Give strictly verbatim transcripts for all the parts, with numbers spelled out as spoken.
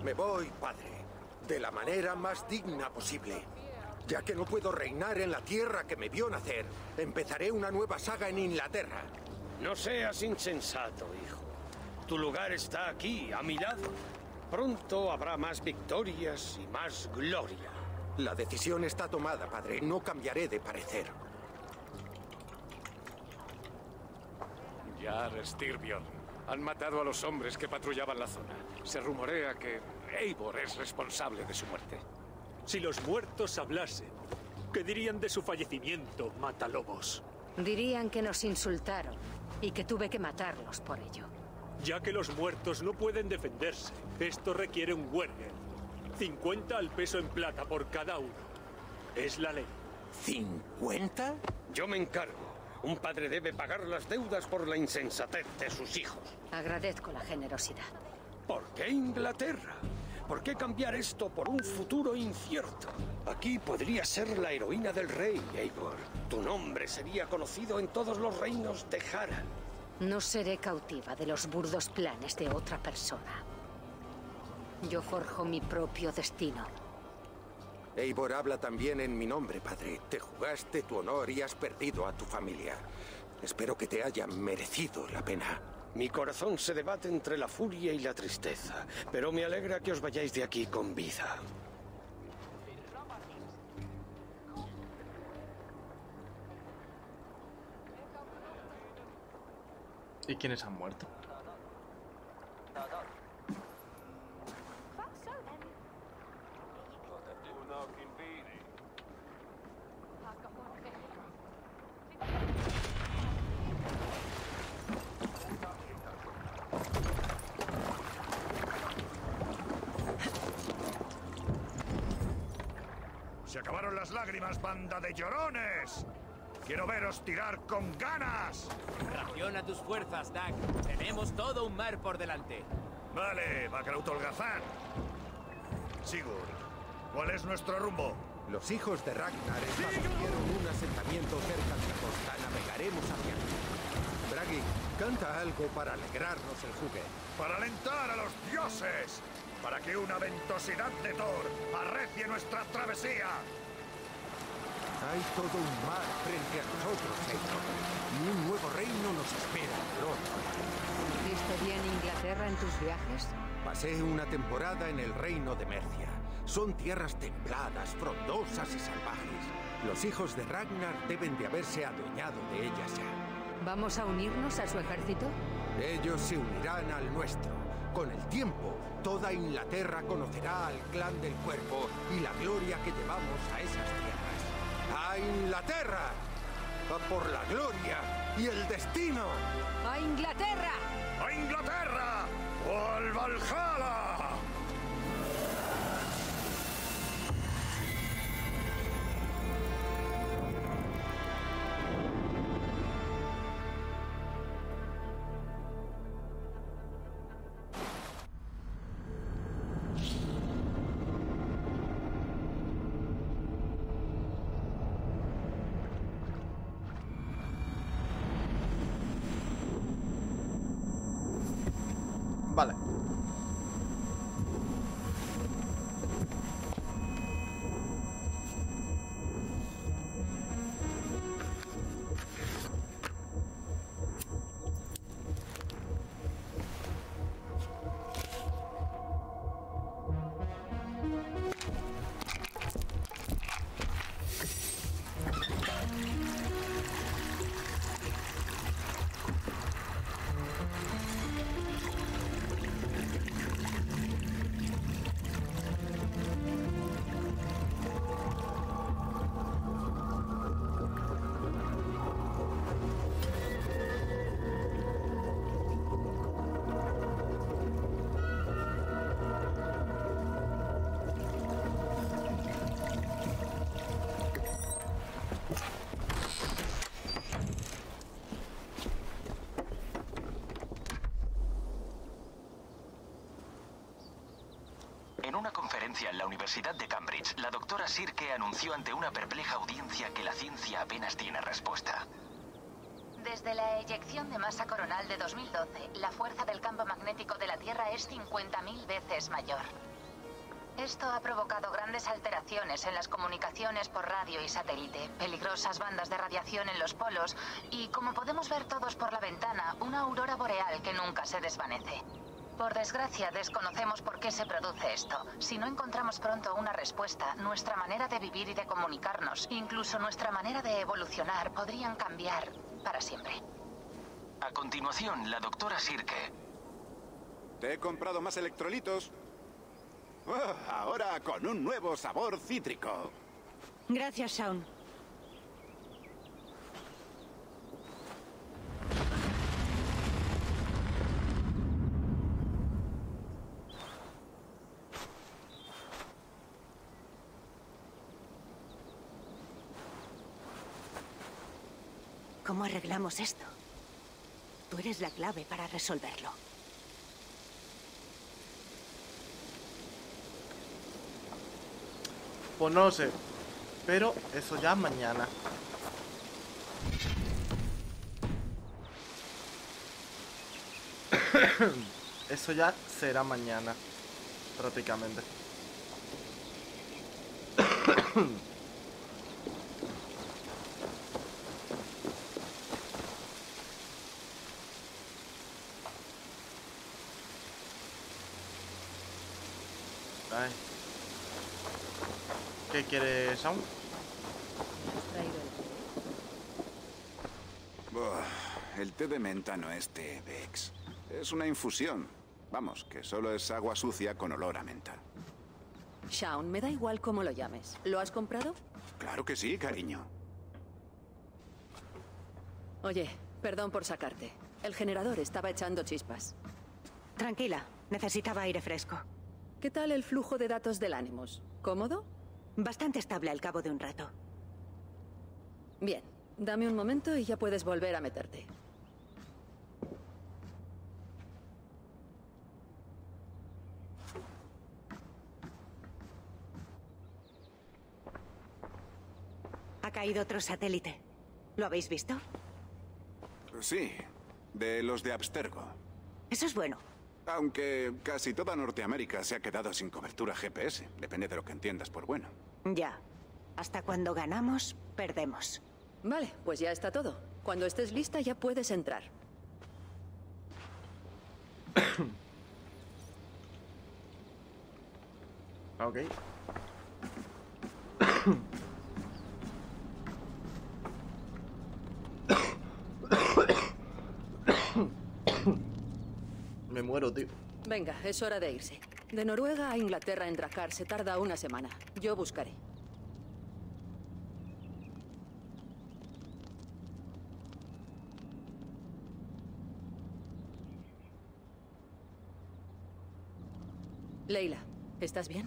Me voy, padre, de la manera más digna posible. Ya que no puedo reinar en la tierra que me vio nacer, empezaré una nueva saga en Inglaterra. No seas insensato, hijo. Tu lugar está aquí, a mi lado. Pronto habrá más victorias y más gloria. La decisión está tomada, padre. No cambiaré de parecer. Jarl Styrbjorn. Han matado a los hombres que patrullaban la zona. Se rumorea que Eivor es responsable de su muerte. Si los muertos hablasen, ¿qué dirían de su fallecimiento, matalobos? Dirían que nos insultaron y que tuve que matarlos por ello. Ya que los muertos no pueden defenderse, esto requiere un Werger. cincuenta al peso en plata por cada uno. Es la ley. ¿cincuenta? Yo me encargo. Un padre debe pagar las deudas por la insensatez de sus hijos. Agradezco la generosidad. ¿Por qué Inglaterra? ¿Por qué cambiar esto por un futuro incierto? Aquí podría ser la heroína del rey, Eivor. Tu nombre sería conocido en todos los reinos de Harald. No seré cautiva de los burdos planes de otra persona. Yo forjo mi propio destino. Eivor habla también en mi nombre, padre. Te jugaste tu honor y has perdido a tu familia. Espero que te haya merecido la pena. Mi corazón se debate entre la furia y la tristeza, pero me alegra que os vayáis de aquí con vida. ¿Y quiénes han muerto? Se acabaron las lágrimas, banda de llorones. Quiero veros tirar con ganas. Raciona tus fuerzas, Dag. Tenemos todo un mar por delante. Vale, Bakrauth Holgazán. Sigurd, ¿cuál es nuestro rumbo? Los hijos de Ragnar establecieron un asentamiento cerca de la costa. Navegaremos hacia allí. Bragi, canta algo para alegrarnos el juguete. Para alentar a los dioses. Para que una ventosidad de Thor arrecie nuestra travesía. Hay todo un mar frente a nosotros, Eivor. Y un nuevo reino nos espera pronto. ¿Viste bien Inglaterra en tus viajes? Pasé una temporada en el reino de Mercia. Son tierras templadas, frondosas y salvajes. Los hijos de Ragnar deben de haberse adueñado de ellas ya. ¿Vamos a unirnos a su ejército? Ellos se unirán al nuestro. Con el tiempo, toda Inglaterra conocerá al clan del Cuervo y la gloria que llevamos a esas tierras. ¡A Inglaterra! ¡A por la gloria y el destino! ¡A Inglaterra! ¡A Inglaterra! ¡O al Valhalla! Vale. En una conferencia en la Universidad de Cambridge, la doctora Sirke anunció ante una perpleja audiencia que la ciencia apenas tiene respuesta. Desde la eyección de masa coronal de dos mil doce, la fuerza del campo magnético de la Tierra es cincuenta mil veces mayor. Esto ha provocado grandes alteraciones en las comunicaciones por radio y satélite, peligrosas bandas de radiación en los polos y, como podemos ver todos por la ventana, una aurora boreal que nunca se desvanece. Por desgracia, desconocemos por qué se produce esto. Si no encontramos pronto una respuesta, nuestra manera de vivir y de comunicarnos, incluso nuestra manera de evolucionar, podrían cambiar para siempre. A continuación, la doctora Sirke. Te he comprado más electrolitos. Oh, ahora con un nuevo sabor cítrico. Gracias, Shaun. ¿Cómo arreglamos esto? Tú eres la clave para resolverlo. Pues no lo sé, pero eso ya mañana. Eso ya será mañana, prácticamente. Ay. ¿Qué quieres aún? Buah, el té de menta no es té, Vex. Es una infusión. Vamos, que solo es agua sucia con olor a menta. Shaun, me da igual cómo lo llames. ¿Lo has comprado? Claro que sí, cariño. Oye, perdón por sacarte. El generador estaba echando chispas. Tranquila, necesitaba aire fresco. ¿Qué tal el flujo de datos del Animus? ¿Cómodo? Bastante estable al cabo de un rato. Bien, dame un momento y ya puedes volver a meterte. Ha caído otro satélite. ¿Lo habéis visto? Sí, de los de Abstergo. Eso es bueno. Aunque casi toda Norteamérica se ha quedado sin cobertura G P S. Depende de lo que entiendas por bueno. Ya. Hasta cuando ganamos, perdemos. Vale, pues ya está todo. Cuando estés lista ya puedes entrar. Ok. Me muero, tío. Venga, es hora de irse. De Noruega a Inglaterra en Drakkar se tarda una semana. Yo buscaré. Leila, ¿estás bien?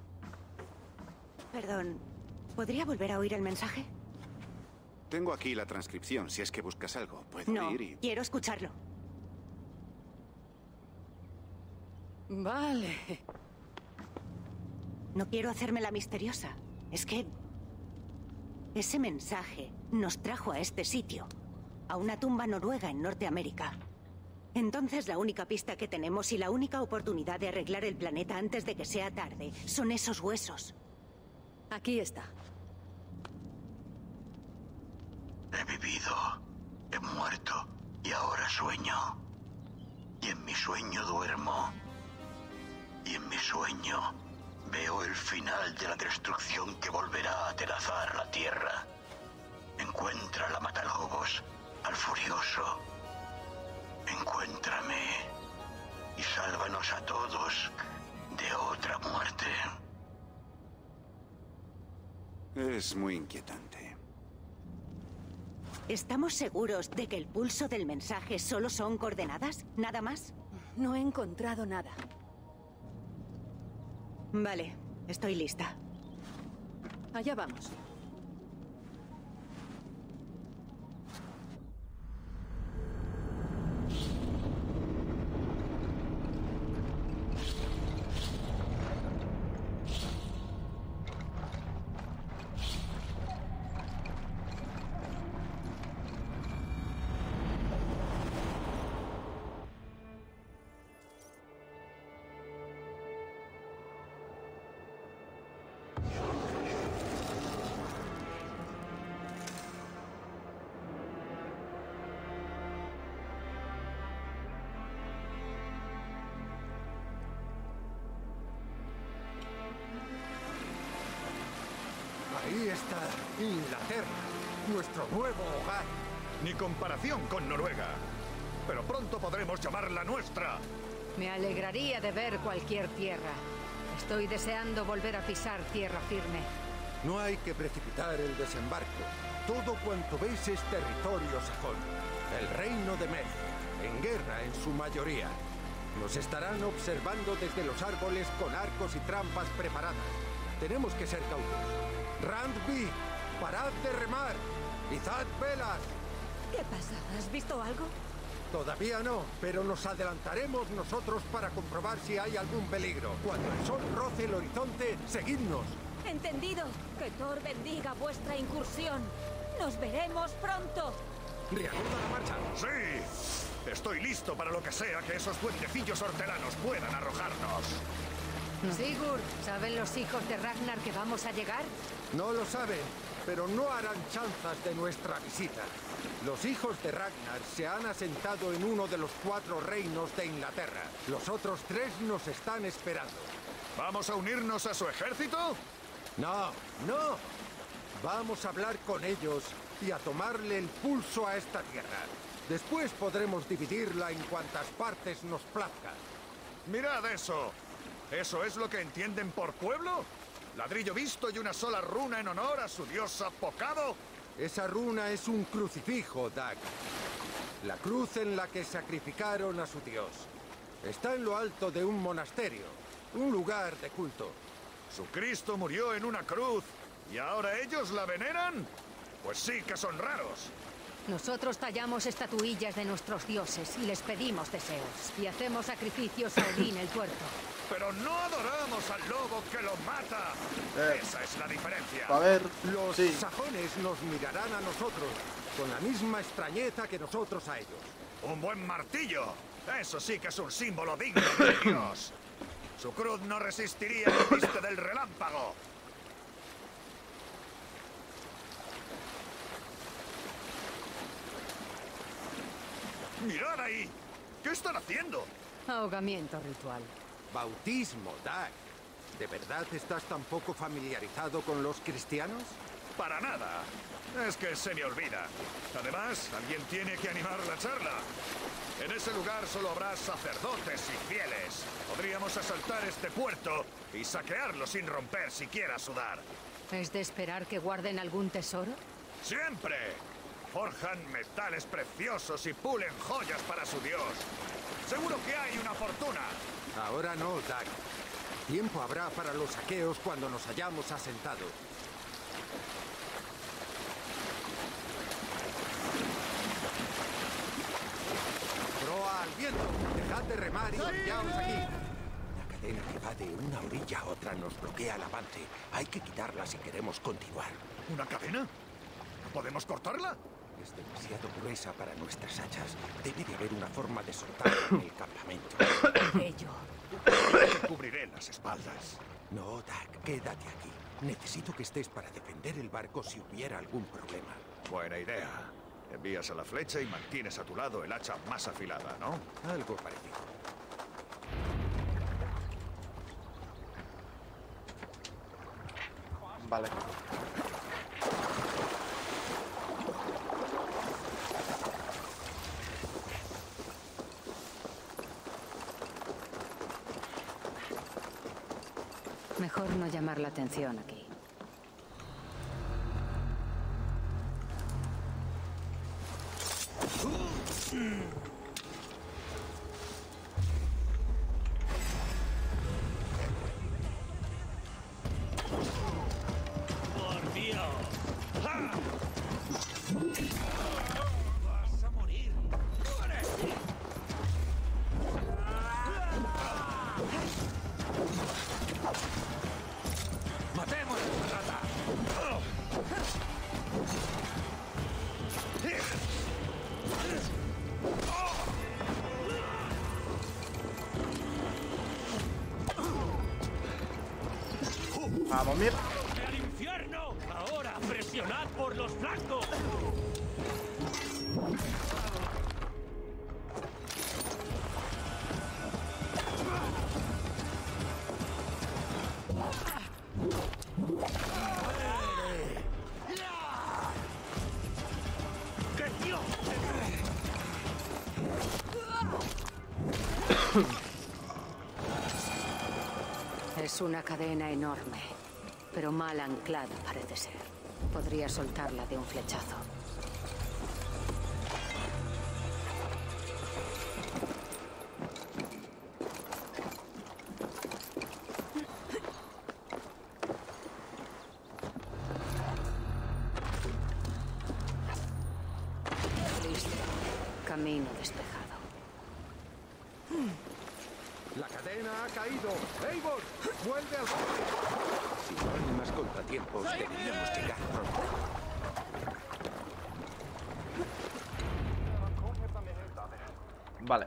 Perdón, ¿podría volver a oír el mensaje? Tengo aquí la transcripción, si es que buscas algo. Puedo No, ir y... quiero escucharlo. Vale. No quiero hacerme la misteriosa. Es que... ese mensaje nos trajo a este sitio. A una tumba noruega en Norteamérica. Entonces la única pista que tenemos y la única oportunidad de arreglar el planeta antes de que sea tarde son esos huesos. Aquí está. He vivido, he muerto y ahora sueño. Y en mi sueño duermo. Y en mi sueño veo el final de la destrucción que volverá a atenazar la Tierra. Encuentra la Matalobos, al Furioso. Encuéntrame y sálvanos a todos de otra muerte. Es muy inquietante. ¿Estamos seguros de que el pulso del mensaje solo son coordenadas? ¿Nada más? No he encontrado nada. Vale, estoy lista. Allá vamos. Inglaterra, nuestro nuevo hogar. Ni comparación con Noruega. Pero pronto podremos llamarla nuestra. Me alegraría de ver cualquier tierra. Estoy deseando volver a pisar tierra firme. No hay que precipitar el desembarco. Todo cuanto veis es territorio sajón. El reino de Mercia, en guerra en su mayoría. Nos estarán observando desde los árboles con arcos y trampas preparadas. Tenemos que ser cautos. Randby, parad de remar. Izad velas. ¿Qué pasa? ¿Has visto algo? Todavía no, pero nos adelantaremos nosotros para comprobar si hay algún peligro. Cuando el sol roce el horizonte, seguidnos. Entendido. Que Thor bendiga vuestra incursión. Nos veremos pronto. ¿Reanuda la marcha? ¡Sí! Estoy listo para lo que sea que esos duendecillos hortelanos puedan arrojarnos. Sigurd, ¿saben los hijos de Ragnar que vamos a llegar? No lo saben, pero no harán chanzas de nuestra visita. Los hijos de Ragnar se han asentado en uno de los cuatro reinos de Inglaterra. Los otros tres nos están esperando. ¿Vamos a unirnos a su ejército? No, no. Vamos a hablar con ellos y a tomarle el pulso a esta tierra. Después podremos dividirla en cuantas partes nos plazca. ¡Mirad eso! ¿Eso es lo que entienden por pueblo? ¿Ladrillo visto y una sola runa en honor a su dios apocado? Esa runa es un crucifijo, Dag. La cruz en la que sacrificaron a su dios. Está en lo alto de un monasterio, un lugar de culto. ¿Su Cristo murió en una cruz y ahora ellos la veneran? Pues sí que son raros. Nosotros tallamos estatuillas de nuestros dioses y les pedimos deseos. Y hacemos sacrificios a Odín el tuerto. Pero no adoramos al lobo que lo mata. Eh. Esa es la diferencia. A ver, Los sí. sajones nos mirarán a nosotros con la misma extrañeza que nosotros a ellos. ¡Un buen martillo! Eso sí que es un símbolo digno de Dios. Su cruz no resistiría el embiste del relámpago. ¡Mirad ahí! ¿Qué están haciendo? Ahogamiento ritual. Bautismo, Dag. ¿De verdad estás tan poco familiarizado con los cristianos? Para nada. Es que se me olvida. Además, alguien tiene que animar la charla. En ese lugar solo habrá sacerdotes y fieles. Podríamos asaltar este puerto y saquearlo sin romper siquiera sudar. ¿Es de esperar que guarden algún tesoro? ¡Siempre! Forjan metales preciosos y pulen joyas para su dios. ¡Seguro que hay una fortuna! Ahora no, Dag. Tiempo habrá para los saqueos cuando nos hayamos asentado. Proa al viento. Dejad de remar y enviaos aquí. La cadena que va de una orilla a otra nos bloquea el avance. Hay que quitarla si queremos continuar. ¿Una cadena? ¿No podemos cortarla? Es demasiado gruesa para nuestras hachas. Debe de haber una forma de soltarla en el campamento. Ello. Te cubriré las espaldas. No, Dag, quédate aquí. Necesito que estés para defender el barco si hubiera algún problema. Buena idea. Envías a la flecha y mantienes a tu lado el hacha más afilada, ¿no? Algo parecido. Vale. Mejor no llamar la atención aquí. ¡Por Dios! ¡Ja! ¡Vas a morir! ¡Matemos a esta rata! Vamos, mierda. ¡Al infierno! ¡Ahora presionad por los flancos! Es una cadena enorme, pero mal anclada parece ser. Podría soltarla de un flechazo. Listo. Camino despejado. La cadena ha caído. ¡Eivor! ¡Vuelve al... Si no hay más contratiempos, deberíamos llegar pronto. Vale.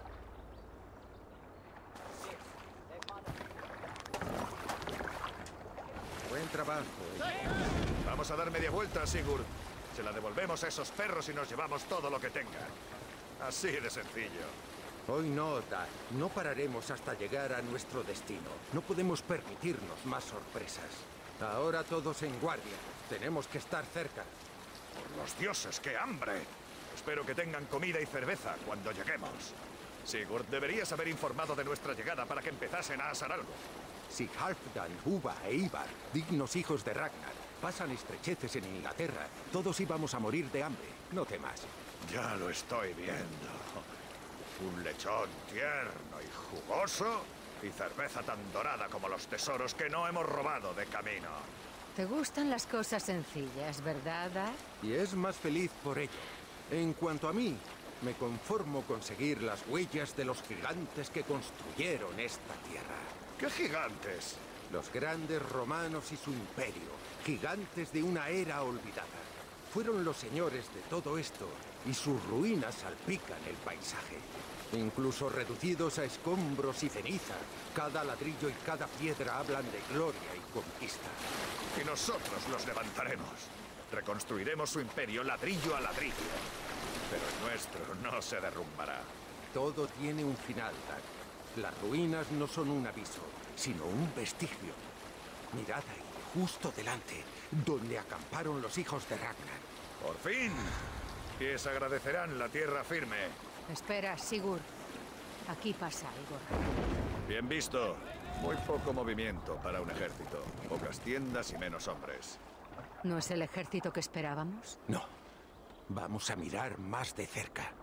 Buen trabajo. Vamos a dar media vuelta, Sigurd. Se la devolvemos a esos perros y nos llevamos todo lo que tengan. Así de sencillo. Hoy no, Dag. No pararemos hasta llegar a nuestro destino. No podemos permitirnos más sorpresas. Ahora todos en guardia. Tenemos que estar cerca. Por los dioses, qué hambre. Espero que tengan comida y cerveza cuando lleguemos. Sigurd, deberías haber informado de nuestra llegada para que empezasen a asar algo. Si Halfdan, Hubba e Ivar, dignos hijos de Ragnar, pasan estrecheces en Inglaterra, todos íbamos a morir de hambre. No temas. Ya lo estoy viendo. Un lechón tierno y jugoso y cerveza tan dorada como los tesoros que no hemos robado de camino. ¿Te gustan las cosas sencillas, verdad, Dag? Y es más feliz por ello. En cuanto a mí, me conformo con seguir las huellas de los gigantes que construyeron esta tierra. ¿Qué gigantes? Los grandes romanos y su imperio, gigantes de una era olvidada. Fueron los señores de todo esto y sus ruinas salpican el paisaje. Incluso reducidos a escombros y ceniza, cada ladrillo y cada piedra hablan de gloria y conquista. Y nosotros los levantaremos. Reconstruiremos su imperio ladrillo a ladrillo. Pero el nuestro no se derrumbará. Todo tiene un final, Dag. Las ruinas no son un aviso, sino un vestigio. Mirad ahí, justo delante, donde acamparon los hijos de Ragnar. ¡Por fin! Y les agradecerán la tierra firme. Espera, Sigurd. Aquí pasa algo. Bien visto. Muy poco movimiento para un ejército. Pocas tiendas y menos hombres. ¿No es el ejército que esperábamos? No. Vamos a mirar más de cerca.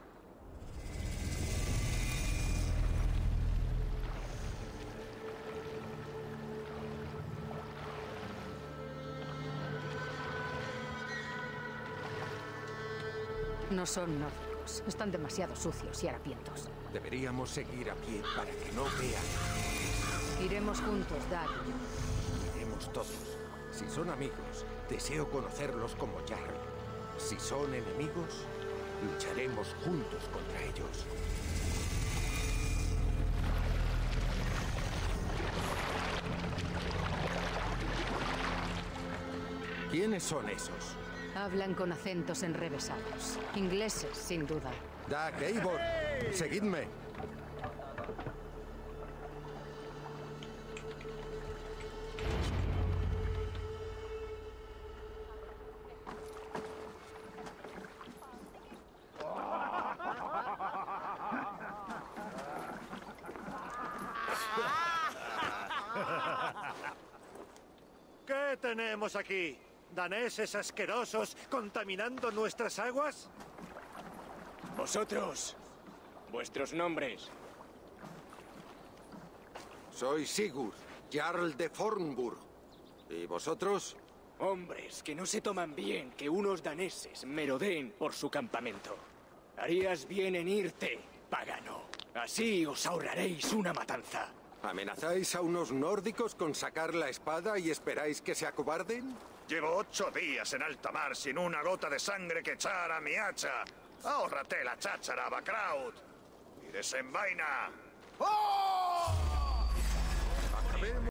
No son nórdicos. Están demasiado sucios y harapientos. Deberíamos seguir a pie para que no vean. Iremos juntos, Dag. Iremos todos. Si son amigos, deseo conocerlos como Jarl. Si son enemigos, lucharemos juntos contra ellos. ¿Quiénes son esos? Hablan con acentos enrevesados. Ingleses, sin duda. Dag, Eivor, seguidme. ¿Qué tenemos aquí? ¿Daneses asquerosos contaminando nuestras aguas? Vosotros, vuestros nombres. Soy Sigurd, Jarl de Fornburg. ¿Y vosotros? Hombres que no se toman bien que unos daneses merodeen por su campamento. Harías bien en irte, pagano. Así os ahorraréis una matanza. ¿Amenazáis a unos nórdicos con sacar la espada y esperáis que se acobarden? Llevo ocho días en alta mar sin una gota de sangre que echar a mi hacha. Ahórrate la cháchara, Bakraut. Y desenvaina. ¡Oh!